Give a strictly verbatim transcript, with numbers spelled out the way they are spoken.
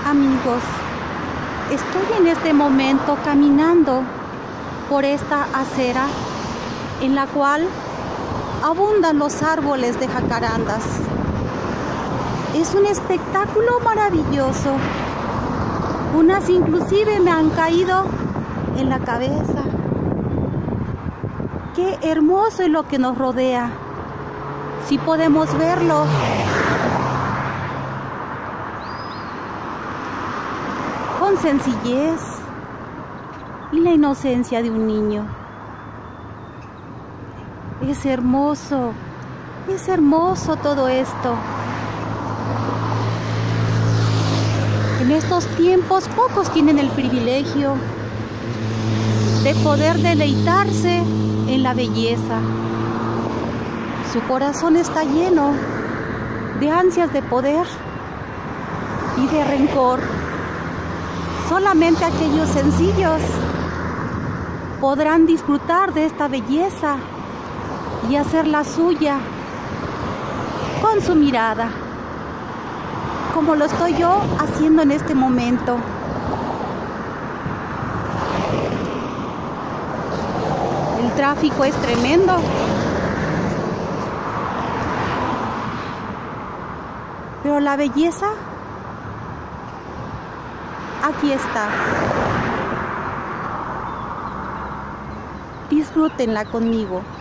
Amigos, estoy en este momento caminando por esta acera en la cual abundan los árboles de jacarandas. Es un espectáculo maravilloso. Unas inclusive me han caído en la cabeza. Qué hermoso es lo que nos rodea. Si podemos verlo. Con sencillez y la inocencia de un niño. Es hermoso, es hermoso todo esto. En estos tiempos pocos tienen el privilegio de poder deleitarse en la belleza. Su corazón está lleno de ansias de poder y de rencor. Solamente aquellos sencillos podrán disfrutar de esta belleza y hacerla suya con su mirada, como lo estoy yo haciendo en este momento. El tráfico es tremendo, pero la belleza aquí está. Disfrútenla conmigo.